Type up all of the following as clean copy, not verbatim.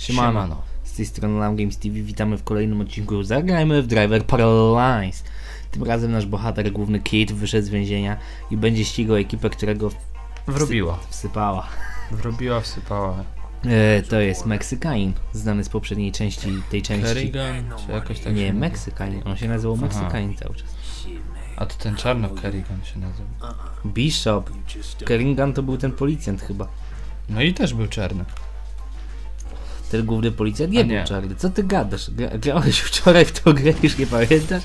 Siemano. Z tej strony Lam Games TV, witamy w kolejnym odcinku. Zagrajmy w Driver Paralyzed. Tym razem nasz bohater, główny Kid, wyszedł z więzienia i będzie ścigał ekipę, którego wsypała. Wsypała. To jest Meksykanin, znany z poprzedniej części tej części. Kerrigan, czy jakoś tak? Nie, Meksykanin, on się nazywał Meksykanin cały czas. A to ten czarno Kerrigan się nazywa. Bishop. Kerrigan to był ten policjant chyba. No i też był czarny. Ten główny policjant nie był czarny. Co ty gadasz? Grałeś wczoraj w tą grę, już nie pamiętasz?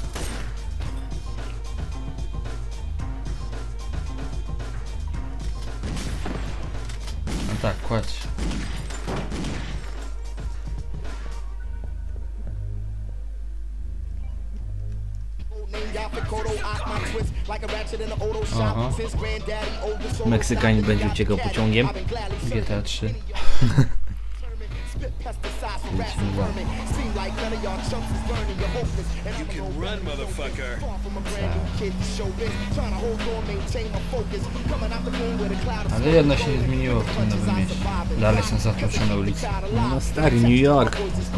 No tak, kładź. Aha. Meksykanin będzie uciekał pociągiem. GTA 3. Ale jedno się nie zmieniło w tym nowym mieście. Dalej są zatłoczone ulice. No stary, New York.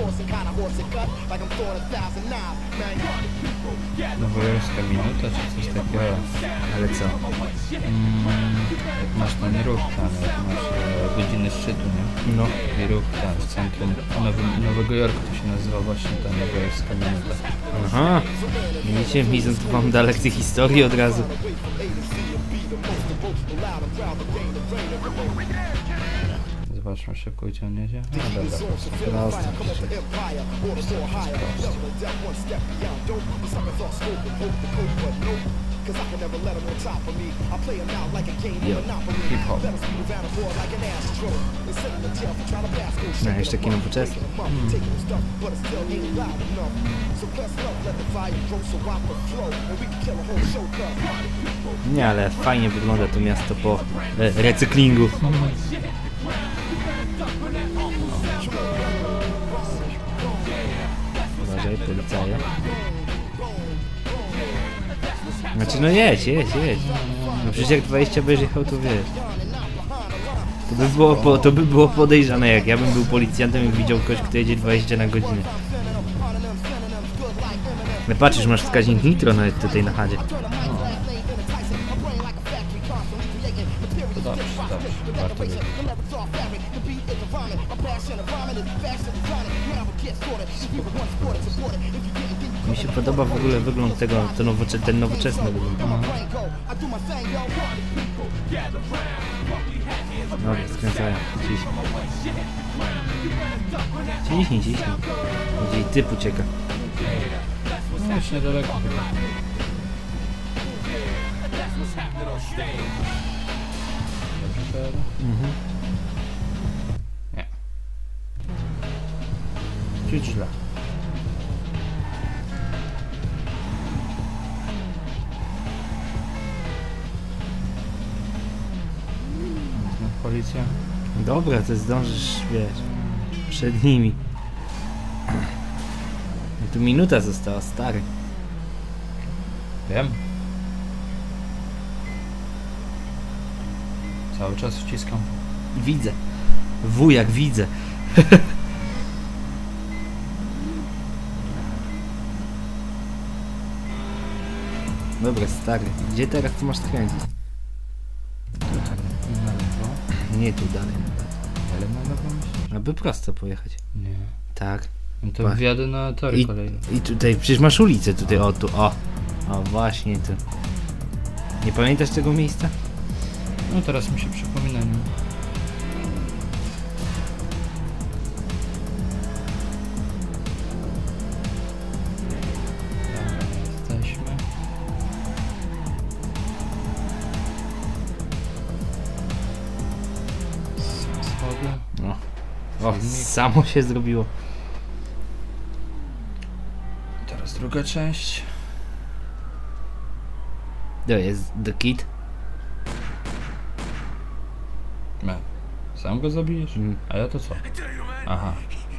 Nowojorska minuta czy coś takiego. Ale co? Jak masz ten ruch tam, jak masz godziny szczytu, nie? No. I ruch tam w centrum Nowego Jorku to się nazywa właśnie ta nowojorska minuta. Aha. Widzicie, widzę, tu wam da lekcję historii od razu. Zobaczmy szybko, gdzie on jedzie. No dobra. Prosto. Hip-hop. No, jeszcze taki nowoczesny. Nie, ale fajnie wygląda to miasto po recyklingu. Uważaj, policaje. Znaczy, no jedź. No przecież jak 20 byś jechał, to wiesz. To by było podejrzane, jak ja bym był policjantem i widział kogoś, kto jedzie 20 na godzinę. No patrzysz, masz wskaźnik nitro nawet tutaj na chadzie. To dobrze, warto wiedzieć. Mi się podoba w ogóle wygląd tego, ten nowoczesny wygląd. Dobra, skręcają. Ciśnij. Gdzie typ ucieka. No już niedaleko chyba. Dobrze, nie. Ciut źle. Policja. Dobra, to zdążysz, wiesz, przed nimi. Tu minuta została, stary. Wiem. Cały czas wciskam. Widzę. Wujak, widzę. Dobra, stary. Gdzie teraz tu masz skręcić? Na lewo. Nie tu dalej. Ale na lewo myślisz? Aby prosto pojechać. Nie. Tak. No to wjadę na tory kolejne. I tutaj, przecież masz ulicę tutaj, o tu, o. O, właśnie tu. Nie pamiętasz tego miejsca? No teraz mi się przypomina, nie? Dobra, jesteśmy. Schody. No. O, samo się zrobiło. Teraz druga część. To jest The Kid. Sam go zabijesz? A ja to co? Aha.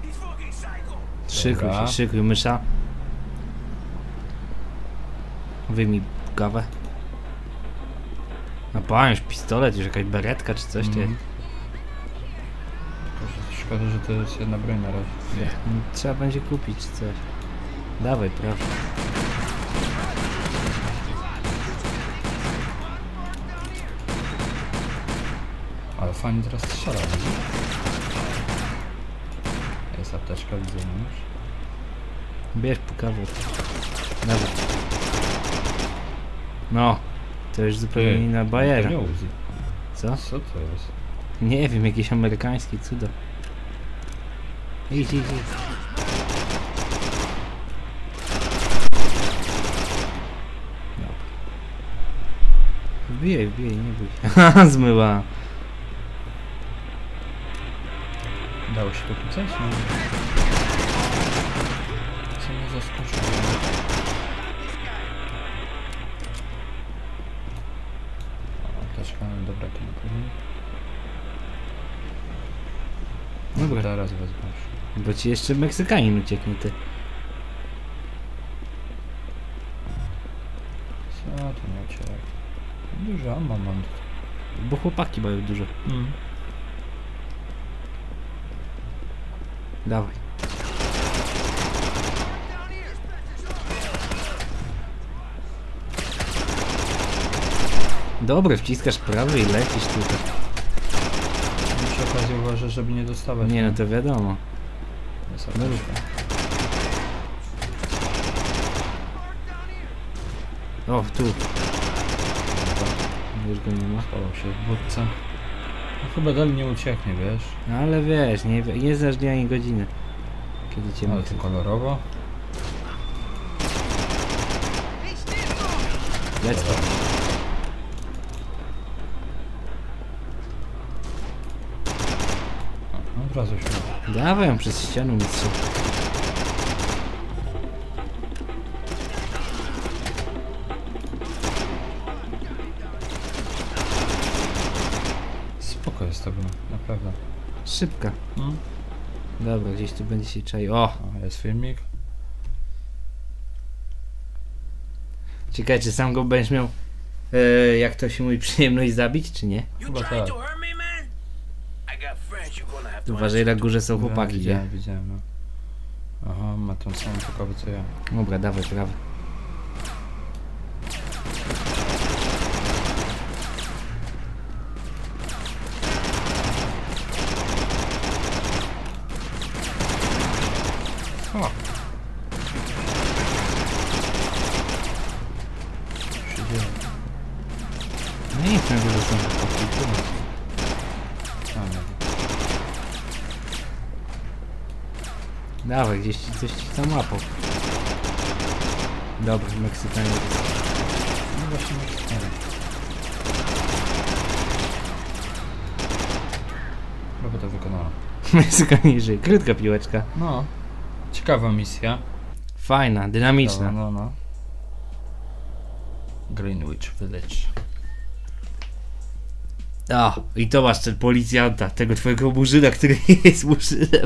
Szykuj, mysza. Wyjmij gawę. No już pistolet, już jakaś beretka czy coś, ty. Szkoda, że to jest jedna broń na razie. Trzeba będzie kupić coś. Dawaj, proszę. Ale fajnie teraz strzela, widzisz? Jest apteczka, widzę już. Bierz pukawu. Dawaj. No, to już zupełnie inna bajera. To nie Uzi. Co? Co to jest? Nie wiem, jakieś amerykańskie cudo. Idź. No. Wbijaj, nie bój się. Haha, zmyła. Dało się to kucać? No. Co mnie zaskoczyło? Apteczka, dobra, to na pewno. Dobra. Teraz wezmę. Bo ci jeszcze Meksykanin ucieknie, ty. Co to nie uciekł? Dużo ammo mam. Bo chłopaki mają dużo. Dawaj. Dobra, wciskasz prawy i lecisz tutaj. Przy okazji uważaj, żeby nie dostawać. Nie, no to wiadomo. Jest No apteczka. O, tu. Już go nie ma. Schował się w budce. No, chyba dalej nie ucieknie, wiesz? No ale wiesz, nie znasz dnia ani godziny. Kiedy cię Ale ma. to kolorowo. Let's go. No, od razu się. Dawaj ją przez ścianę mistrzu. Spoko jest to było, naprawdę. Szybka. Dobra, gdzieś tu będzie się czaił. O! O, jest filmik. Ciekawe, czy sam go będziesz miał, jak to się mówi, przyjemność zabić, czy nie? Chyba tak. Uważaj, na górze są chłopaki, Widziałem, nie? widziałem, no. Aha, ma tą samą ciekawę co ja. Dobra, dawaj, prawy. O! Co się dzieje? No i na górze są chłopaki. A, nie. Dawaj, gdzieś ci coś ci tam łapał. Dobra, Meksykanie. No właśnie, nie. Chyba to wykonała. Meksykanie żyje. Krótka piłeczka. No. Ciekawa misja. Fajna, dynamiczna. No. Greenwich Village. O, i to masz ten policjanta, tego twojego murzyna, który jest murzynem.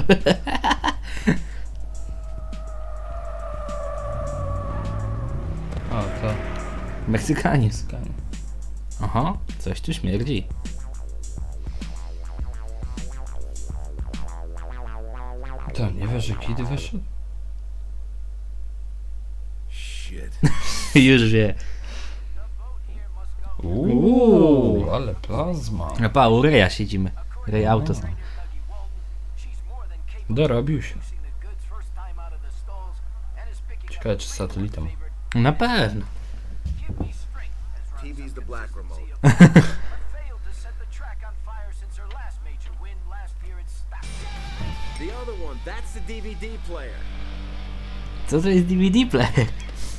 O, to Meksykanin. skanie. Aha, coś tu śmierdzi. To nie wiesz, że kiedy wyszedł? Shit. Już wie. Ale plazma. A pa, u Reja siedzimy. Rej Autos. Dorobił się. Ciekawe, czy satelitą. Na pewno. TV's the black remote. The other one, that's the DVD player. Co to jest DVD player?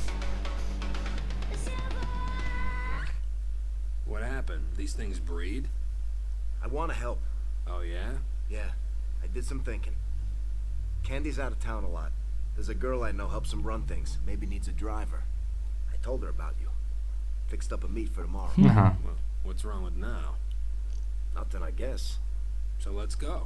What happened? These things breed? I want to help. Oh, yeah? Yeah, I did some thinking. Candy's out of town a lot. There's a girl I know helps him run things. Maybe needs a driver. I told her about you. Fixed up a meet for tomorrow. Aha. Well, what's wrong with now? Nothing, I guess. So let's go.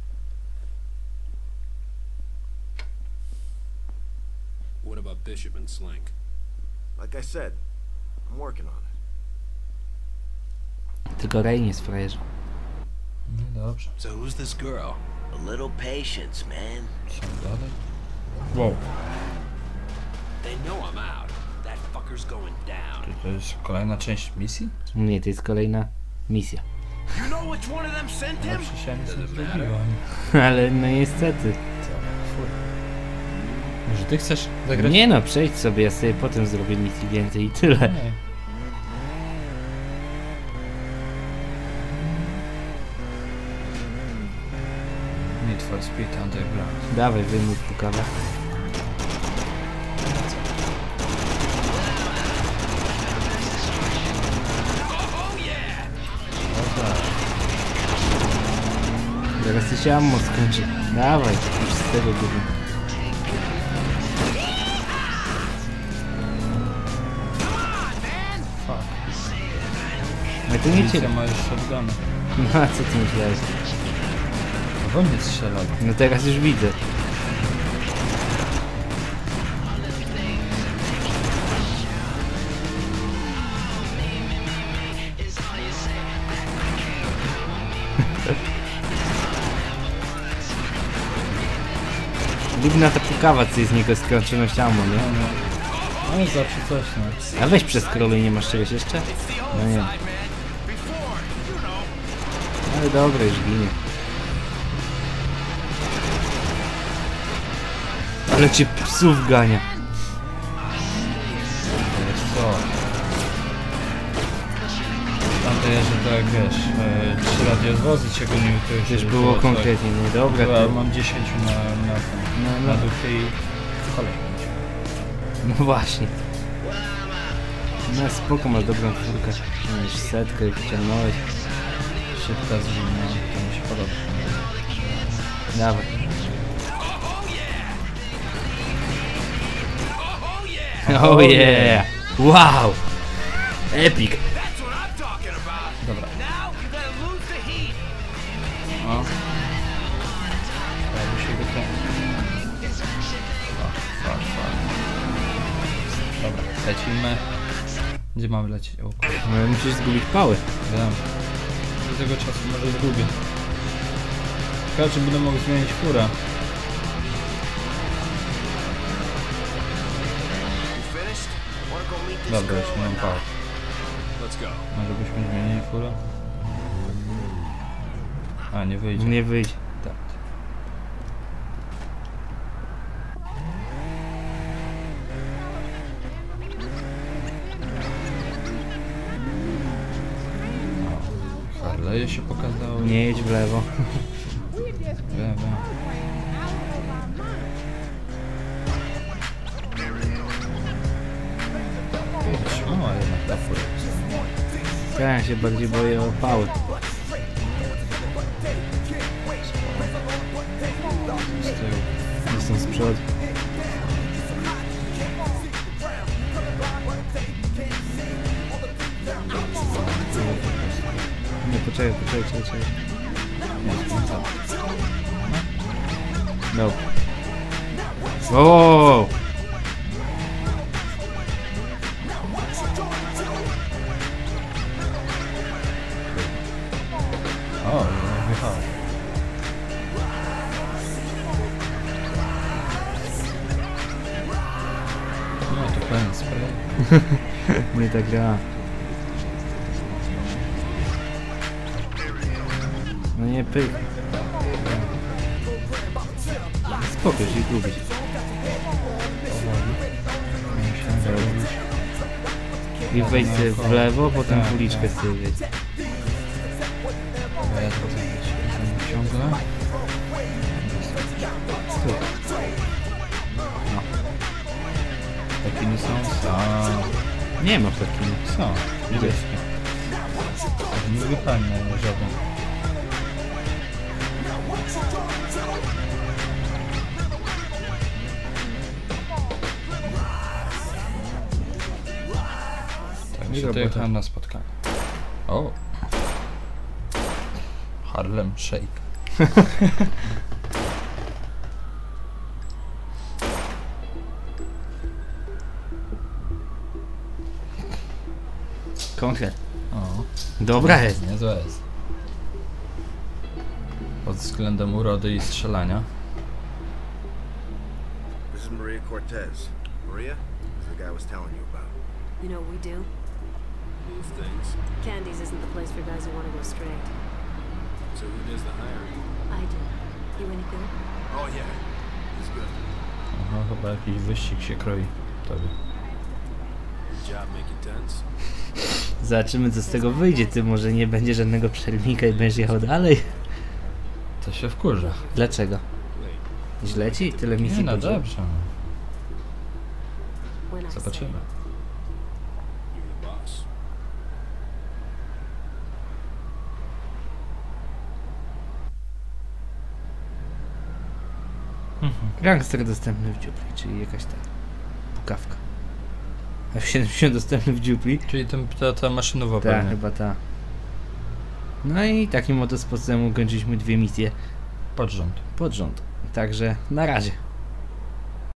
What about Bishop and Slink? Like I said, I'm working on it. Tylko Rej nie jest frajerze. No dobrze. So who's this girl? A little patience, man. Co dalej? Wow. They know I'm out. That fucker's going down. To jest kolejna część misji? Nie, to jest kolejna misja. You know which one of them sent Ja him? przecież ja nic nie zrobiłem. Ale no niestety. Może ty chcesz zagrać? Nie no, przejdź sobie, ja sobie potem zrobię misji więcej i tyle. Nie. Need for Speed Underground. Dawaj, wyjmuj pukawę. Zaraz ty się ammo skończy. Dawaj, już z tego gówna. Fuck. Ale to nie Policja cię. ma już shotguna. No a co ty myślałeś? We mnie strzelali. No teraz już widzę. Dziwna ta pukawa, co jest z niego skończoność ammo, nie? Ale zawsze coś, no. A weź przez krolu, nie masz czegoś jeszcze? No nie. Ale dobra, już ginie. Ale cię psów gania. Wiesz co? Tamte jeszcze tak, wiesz, 3 radiowozy cię goniły, to już Przecież było tak. konkretnie, nie? Dobra, Ja to... mam 10 No, na duchy i kolej. No właśnie. No spoko, masz dobrą czwórkę. No już setkę wyciągnąłeś. Szybka zwinna, to mi się podoba. Dawaj. Oh yeah! Wow! Epic! Dobra. O. Jakby się go ten... Fuck. Dobra, lecimy. Gdzie mamy lecieć? O kurde, No, musisz zgubić pały. wiem. Do tego czasu może zgubię. Ciekawe, czy będę mógł zmienić furę. You finished? Wanna go meet this Dobra, girl? już nie mam pał. Let's go. Może byśmy zmienili furę? A, nie wyjdzie. Nie wyjść. Tak. O, Harley'e się pokazały. Nie jedź w lewo. Wiem. Trzymała jednak ta fura. Ja się bardziej boję o pały. Z tyłu. Jestem z przodu. Nie, poczekaj. No. O! O, wjechałem. No to pełen spray. Nie tak gra. No nie pyk. Spoko, się gubić. Myślałem, że robisz. I wejdź sobie w lewo, potem w uliczkę sobie wejdź. Bo ja to zrobić ciągle. No. Takiny są? Są. Nie ma takich. Są. Niebieskie. Nie wyjechałem na żaden. Tak mi się robota. dojechałem na spotkanie. O! Harlem Shake. Konkret. O, Dobra jest. niezłe jest. pod względem urody i strzelania. This is Maria Cortez. Maria? Is the guy I was telling you about. You know what we do? Move things. Candy's isn't the place for guys who want to go straight. So who does the hiring? I do. You any good? Oh yeah, he's good. Aha, chyba jakiś wyścig się kroi tobie. Your job making tents? Zobaczymy, co z tego wyjdzie. Ty, może nie będzie żadnego przerwnika i będziesz jechał dalej? To się wkurza. Dlaczego? Źle ci? Tyle misji Nie, no potrzeba. dobrze. When I say. Zobaczymy. You're the boss. Gangster dostępny w dziupli, czyli jakaś ta pukawka. F70 dostępny w dziupli. Czyli ta maszynowa Tak, pewnie. chyba ta. No i takim oto sposobem ukończyliśmy 2 misje Pod rząd. pod rząd. Także na razie.